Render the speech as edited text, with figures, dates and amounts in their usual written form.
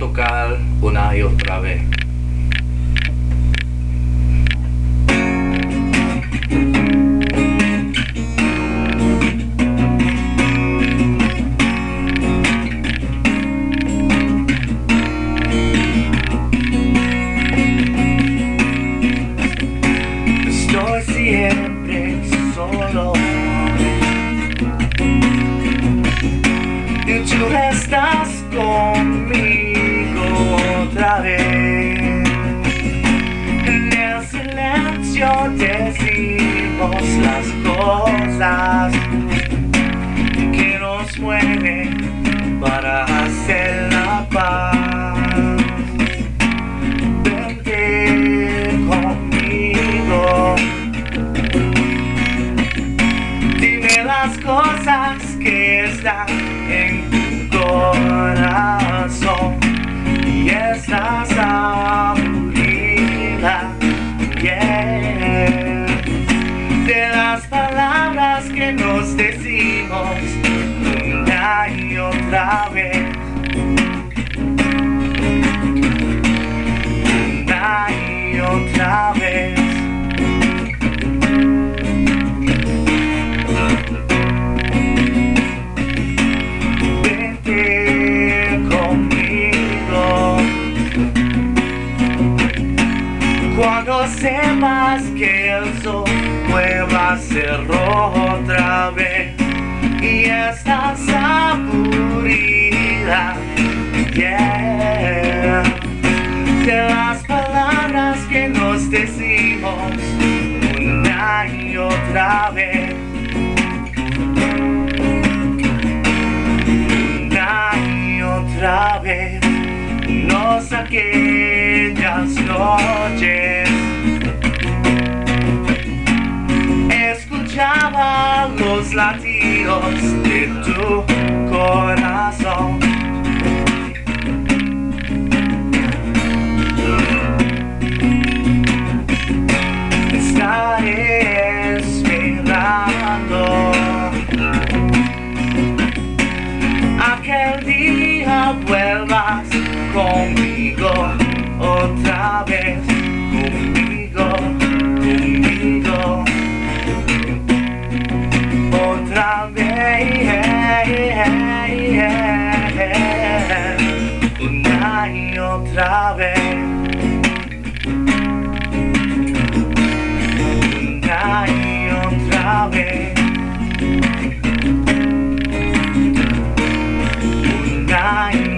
tocar una y otra vez. Estoy siempre solo y tú estás conmigo otra vez. En el silencio decimos las cosas que nos mueven para hacer la paz. Vente conmigo, dime las cosas que están en tu corazón y estás aburrida, yeah, de las palabras que nos decimos una y otra vez, una y otra vez. Cuando sepas que el sol vuelva a ser rojo otra vez y estás aburrida, yeah, de las palabras que nos decimos una y otra vez, una y otra vez. Nos aquellas noches escuchaba los latidos de tu corazón. Estaré esperando aquel día vuelvas conmigo otra vez, conmigo, conmigo, otra vez, una y otra vez, una y otra vez, una y